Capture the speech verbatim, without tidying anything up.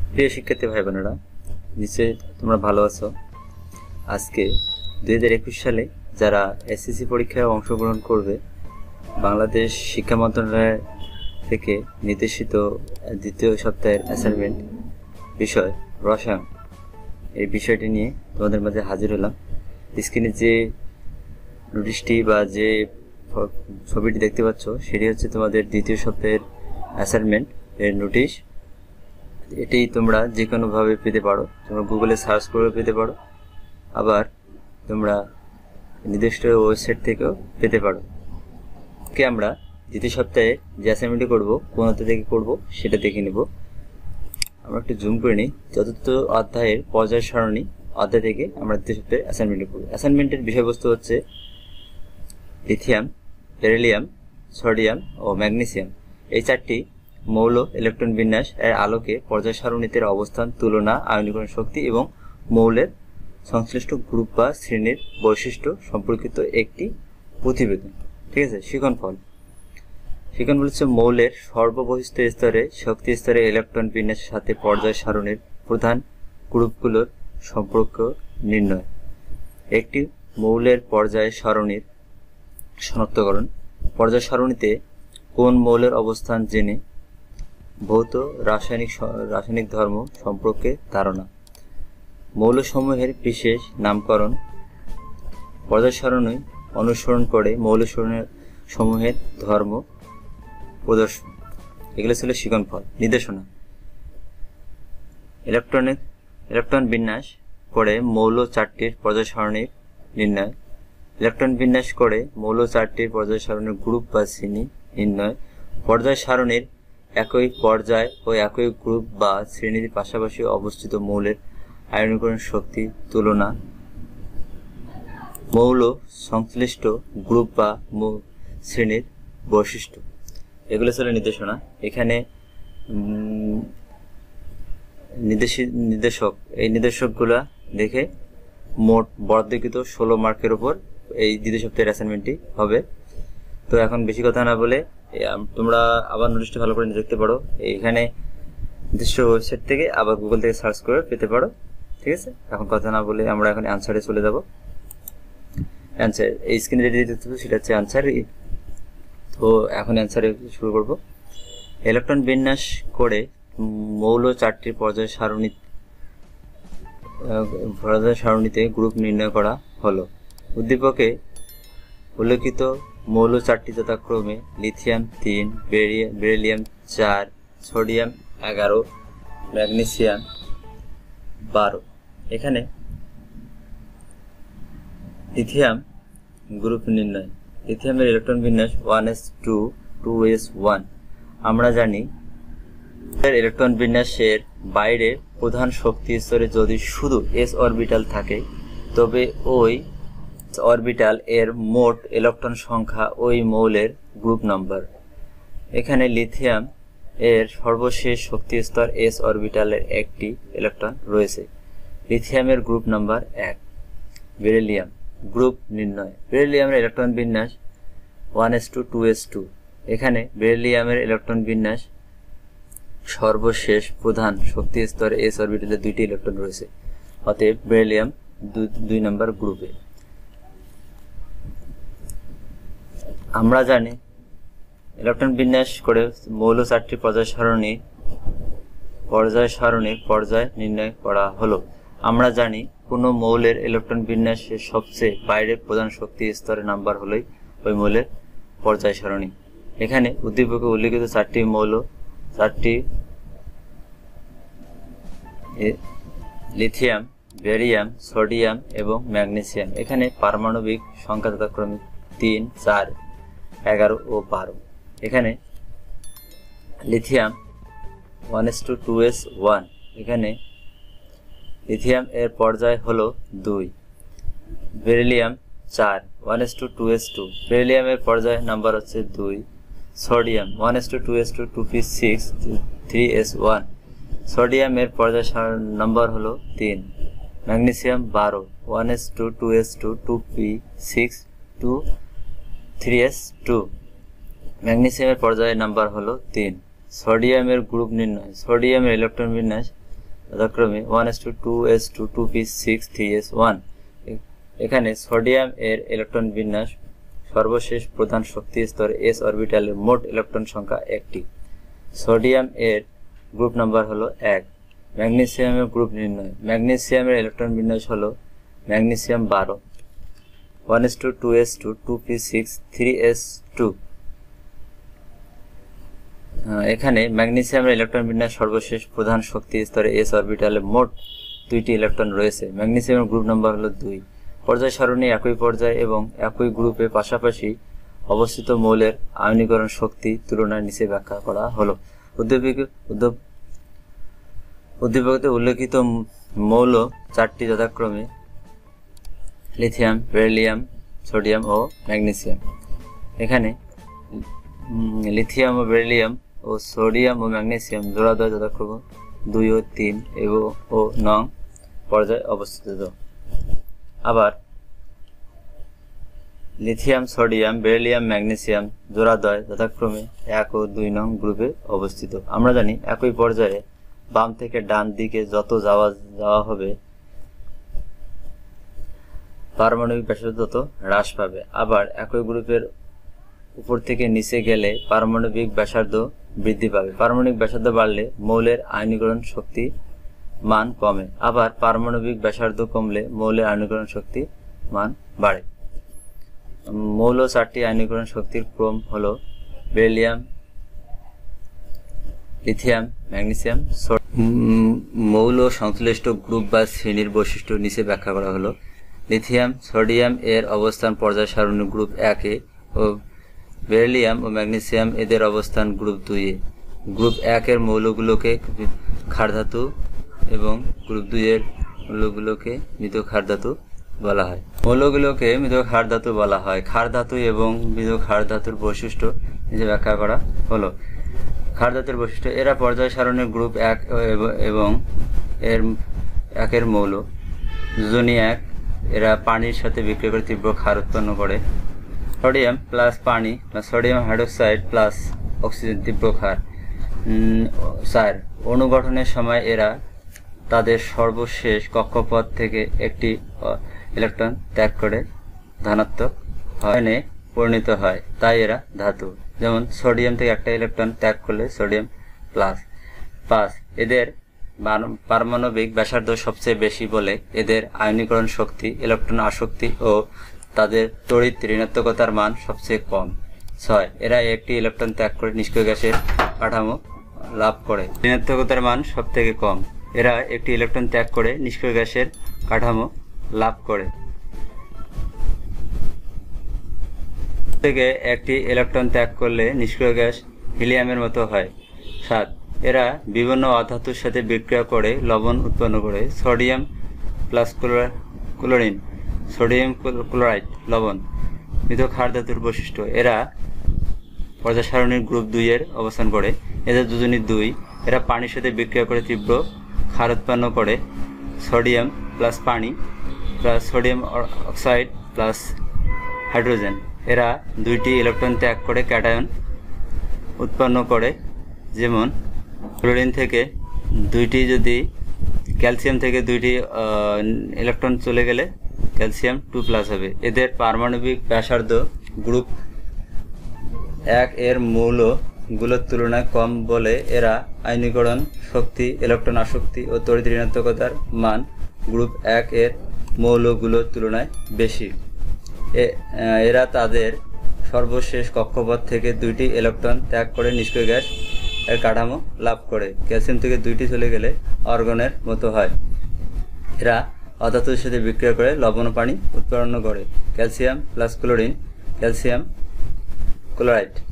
প্রিয় শিক্ষার্থী ভাই বোনেরা, নিশ্চয়ই তোমরা ভালো আছো। আজকে দুই হাজার একুশ সালে যারা এসএসসি পরীক্ষায় অংশগ্রহণ করবে, বাংলাদেশ শিক্ষা মন্ত্রণালয় থেকে নির্দেশিত দ্বিতীয় সপ্তাহের অ্যাসাইনমেন্ট বিষয় রসায়ন, এই বিষয়টি নিয়ে তোমাদের মাঝে হাজির হলাম। স্ক্রিনে যে নোটিশটি বা যে ছবিটি দেখতে পাচ্ছ সেটি হচ্ছে তোমাদের দ্বিতীয় সপ্তাহের অ্যাসাইনমেন্ট এর নোটিশ। এটি তোমরা যে কোনোভাবে পেতে পারো, তোমরা গুগলে সার্চ করে পেতে পারো, আবার তোমরা নির্দিষ্ট ওয়েবসাইট থেকেও পেতে পারো। কে আমরা দ্বিতীয় সপ্তাহে যে অ্যাসাইনমেন্টটি করবো কোন অধ্যায় থেকে করবো সেটা দেখে নেব। আমরা একটু জুম করে নিই। চতুর্থ অধ্যায়ের পর্যায় সারণী অধ্যায় থেকে আমরা দ্বিতীয় সপ্তাহে অ্যাসাইনমেন্ট করব। অ্যাসাইনমেন্টের বিষয়বস্তু হচ্ছে লিথিয়াম, বেরিলিয়াম, সোডিয়াম ও ম্যাগনেসিয়াম এই চারটি মৌল ইলেকট্রন বিন্যাস এর আলোকে পর্যায় সারণীতে অবস্থান, তুলনা, আয়নীকরণ শক্তি এবং মৌলের সংশ্লিষ্ট গ্রুপ বা শ্রেণীর বৈশিষ্ট্য সম্পর্কিত একটি প্রতিবেদন। ঠিক আছে। শিক্ষণফল শিক্ষণফল হচ্ছে মৌলের সর্ববহিষ্ঠ স্তরে শক্তি স্তরে ইলেকট্রন বিন্যাসের সাথে পর্যায় সারণীর প্রধান গ্রুপগুলোর সম্পর্ক নির্ণয়। একটি মৌলের পর্যায় সারণীর শনাক্তকরণ। পর্যায় সারণীতে কোন মৌলের অবস্থান জেনে ভৌত রাসায়নিক রাসায়নিক ধর্ম সম্পর্কে ধারণা। মৌলসমূহের বিশেষ নামকরণ। পর্যায় সারণী অনুসরণ করে মৌল সমূহের ধর্ম প্রদর্শন। এগুলো ছিল শিক্ষণফল। নির্দেশনা: ইলেকট্রনিক ইলেকট্রন বিন্যাস করে মৌল চারটির পর্যায় সারণীর নির্ণয়। ইলেকট্রন বিন্যাস করে মৌল চারটির পর্যায় সারণীর গ্রুপ বা শ্রেণী নির্ণয়। পর্যায় সারণীর একই পর্যায় ও একই গ্রুপ বা শ্রেণীর পাশাপাশি অবস্থিত মৌলের আয়নীকরণ শক্তি তুলনা। মৌল সংশ্লিষ্ট গ্রুপ বা শ্রেণীর বৈশিষ্ট্য। এগুলো ছিল নির্দেশনা। এখানে নির্দেশক এই নির্দেশকগুলা দেখে মোট বরাদ্দকৃত ষোলো মার্কের উপর এই দ্বিতীয় সপ্তাহের অ্যাসাইনমেন্টটি হবে। তো এখন বেশি কথা না বলে তোমরা আবার নোটিশটি ভালো করে দেখতে পারো। এখানে নির্দিষ্ট ওয়েবসাইট থেকে আবার গুগল থেকে সার্চ করে পেতে পারো। ঠিক আছে। এখন কথা না বলে আমরা এখন অ্যান্সারে চলে যাব। অ্যান্সার এই স্ক্রিনে যেটি দেখতে পাচ্ছ সেটা হচ্ছে অ্যান্সার। তো এখন অ্যান্সারে শুরু করব। ইলেকট্রন বিন্যাস করে মৌল চারটির পর্যায় সারণী পর্যায় সারণীতে গ্রুপ নির্ণয় করা হলো। উদ্দীপকে উল্লেখিত মৌল চারটি যথাক্রমে লিথিয়াম তিন, বেরিলিয়াম চার, সোডিয়াম এগারো, ম্যাগনেসিয়াম বারো। এখানে লিথিয়াম গ্রুপ নির্ণয়। লিথিয়ামের ইলেকট্রন বিন্যাস one S two, two S one. আমরা জানি ইলেকট্রন বিন্যাসের বাইরে প্রধান শক্তি স্তরে যদি শুধু এস অরবিটাল থাকে তবে ওই অরবিটাল এর মোট ইলেকট্রন সংখ্যা ওই মৌলের গ্রুপ নাম্বার। এখানে লিথিয়াম এর সর্বশেষ শক্তি স্তর এস অরবিটালের একটি ইলেকট্রন রয়েছে। লিথিয়ামের গ্রুপ নাম্বার এক। বেরিলিয়াম গ্রুপ নির্ণয়। বেরিলিয়ামের ইলেকট্রন বিন্যাস one S two, two S two. এখানে বেরিলিয়ামের ইলেকট্রন বিন্যাস সর্বশেষ প্রধান শক্তি স্তরে এস অরবিটালে দুইটি ইলেকট্রন রয়েছে, অতএব বেরিলিয়াম দুই নম্বর গ্রুপে। আমরা জানি ইলেকট্রন বিন্যাস করে মৌল চারটি পর্যায় সারণী পর্যায় সারণীর পর্যায় নির্ণয় করা হলো। আমরা জানি কোন মৌলের ইলেকট্রন বিন্যাসের সবচেয়ে বাইরের প্রধান শক্তি স্তরের নাম্বার হলোই ওই মৌলের পর্যায় সারণী। এখানে উদ্দীপকে উল্লেখিত চারটি মৌল চারটি লিথিয়াম, বেরিয়াম, সোডিয়াম এবং ম্যাগনেসিয়াম। এখানে পারমাণবিক সংখ্যা যথাক্রমে তিন, চার, এগারো ও বারো। এখানে lithium one S two, two S one. এখানে লিথিয়াম এর পর্যায় হলো দুই। বেরিলিয়াম চার, one S two, two S two. বেরিলিয়ামের পর্যায় নাম্বার হচ্ছে দুই। Sodium one S two, two S two, two P six, three S one. সোডিয়ামের পর্যায় নাম্বার হলো তিন। ম্যাগনেসিয়াম বারো, one S two, two S two, two P six, two, three S two. ম্যাগনেসিয়ামের পর্যায় নাম্বার হলো তিন। সোডিয়ামের গ্রুপ নির্ণয়। সোডিয়ামের ইলেকট্রন বিন্যাস যথাক্রমে one S two two S two two P six three S one. এখানে সোডিয়াম এর ইলেকট্রন বিন্যাস সর্বশেষ প্রধান শক্তি স্তর এস অরবিটালের মোট ইলেকট্রন সংখ্যা একটি। সোডিয়াম এর গ্রুপ নাম্বার হলো এক। ম্যাগনেসিয়ামের গ্রুপ নির্ণয়। ম্যাগনেসিয়ামের ইলেকট্রন বিন্যাস হলো ম্যাগনেসিয়াম বারো, one S two two S two two P six three S two. এখানে ম্যাগনেসিয়ামের ইলেকট্রন বিন্যাস সর্বশেষ প্রধান শক্তি স্তরে এস অরবিটালে মোট দুইটি ইলেকট্রন রয়েছে। ম্যাগনেসিয়ামের গ্রুপ নাম্বার হলো দুই। পর্যায় সারণী একই পর্যায়ে এবং একই গ্রুপে পাশাপাশি অবস্থিত মৌলের আয়নীকরণ শক্তি তুলনায় নিচে ব্যাখ্যা করা হলো। উদ্দীপক উদ্দীপকে উল্লেখিত মৌল চারটি যথাক্রমে লিথিয়াম, বেরিলিয়াম, সোডিয়াম ও ম্যাগনেসিয়াম। এখানে লিথিয়াম ও বেরিলিয়াম ও সোডিয়াম ও ম্যাগনেসিয়াম জোড়াদ্বয় যথাক্রমে দুই ও তিন এবং ও নং পর্যায়ে অবস্থিত। আবার লিথিয়াম, সোডিয়াম, বেরিলিয়াম, ম্যাগনেসিয়াম জোড়াদ্বয় যথাক্রমে এক ও দুই নং গ্রুপে অবস্থিত। আমরা জানি একই পর্যায়ে বাম থেকে ডান দিকে যত যাওয়া যাওয়া হবে পারমাণবিক ব্যাসার্ধ তত হ্রাস পাবে। আবার একই গ্রুপের উপর থেকে নিচে গেলে পারমাণবিক ব্যাসার্ধ বৃদ্ধি পাবে। পারমাণবিক ব্যাসার্ধ বাড়লে মৌলের আয়নীকরণ শক্তি মান কমে। আবার পারমাণবিক ব্যাসার্ধ কমলে মৌলের আয়নীকরণ শক্তি মান বাড়ে। মৌল চারটি আয়নীকরণ শক্তির ক্রম হলো বেরিলিয়াম, লিথিয়াম, ম্যাগনেসিয়াম। মৌল সংশ্লিষ্ট গ্রুপ বা শ্রেণীর বৈশিষ্ট্য নিচে ব্যাখ্যা করা হলো। লিথিয়াম, সোডিয়াম এর অবস্থান পর্যায় সারণী গ্রুপ একে ও বেরিলিয়াম ও ম্যাগনেসিয়াম এদের অবস্থান গ্রুপ দুইয়ে। গ্রুপ একের মৌলগুলোকে ক্ষারধাতু এবং গ্রুপ দুইয়ের মৌলগুলোকে মৃত ক্ষারধাতু বলা হয়। মৌলগুলোকে মৃত ক্ষারধাতু বলা হয়। ক্ষারধাতু এবং মৃত ক্ষারধাতুর বৈশিষ্ট্য নিচে ব্যাখ্যা করা হলো। ক্ষারধাতুর বৈশিষ্ট্য: এরা পর্যায় সারণীর গ্রুপ এক এবং এর একের মৌল দুজনই এক। এরা পানির সাথে বিক্রিয়া করে তীব্র ক্ষার উৎপন্ন করে। সোডিয়াম প্লাস পানি plus sodium hydroxide plus oxygen তীব্র ক্ষার। চার, অনুগঠনের সময় এরা তাদের সর্বশেষ কক্ষপথ থেকে একটি ইলেকট্রন ত্যাগ করে ধনাত্মক আয়নে পরিণত হয়, তাই এরা ধাতু। যেমন সোডিয়াম থেকে একটা ইলেকট্রন ত্যাগ করলে সোডিয়াম প্লাস। পাঁচ, এদের পারমাণবিক ব্যাসার্ধ সবচেয়ে বেশি বলে এদের আয়নীকরণ শক্তি, ইলেকট্রন আসক্তি ও তাদের তড়িৎ ঋণাত্মকতার মান সবচেয়ে কম। ছয়, এরা একটি ইলেকট্রন ত্যাগ করে নিষ্ক্রিয় গ্যাসের কাঠামো লাভ করে। ঋণাত্মকতার মান সব থেকে কম। এরা একটি ইলেকট্রন ত্যাগ করে নিষ্ক্রিয় গ্যাসের কাঠামো লাভ করে থেকে একটি ইলেকট্রন ত্যাগ করলে নিষ্ক্রিয় গ্যাস হিলিয়ামের মতো হয়। সাত, এরা বিভিন্ন অধাতুর সাথে বিক্রিয়া করে লবণ উৎপন্ন করে। Sodium plus chlorine, sodium chloride লবণ মৃত ক্ষার ধাতুর বৈশিষ্ট্য: এরা পর্যায় সারণীর গ্রুপ দুই এর অবস্থান করে। এদের দুজনই দুই। এরা পানির সাথে বিক্রিয়া করে তীব্র ক্ষার উৎপন্ন করে। সোডিয়াম প্লাস পানি plus sodium oxide plus hydrogen. এরা দুইটি ইলেকট্রন ত্যাগ করে ক্যাটায়ন উৎপন্ন করে। যেমন ক্লোরিন থেকে দুইটি যদি ক্যালসিয়াম থেকে দুইটি ইলেকট্রন চলে গেলে ক্যালসিয়াম টু প্লাস হবে। এদের পারমাণবিক ব্যাসার্ধ গ্রুপ এক এর মৌলগুলোর তুলনায় কম বলে এরা আয়নীকরণ শক্তি, ইলেকট্রন আসক্তি ও তড়িৎ ঋণাত্মকতার মান গ্রুপ এক এর মৌলগুলোর তুলনায় বেশি। এরা তাদের সর্বশেষ কক্ষপথ থেকে দুইটি ইলেকট্রন ত্যাগ করে নিষ্ক্রিয় গ্যাস এর কাঠামো লাভ করে। ক্যালসিয়াম থেকে দুইটি চলে গেলে অর্গনের মতো হয়। এরা অধাতুর সাথে বিক্রিয়া করে লবণ ও পানি উৎপন্ন করে। Calcium plus chlorine, calcium chloride.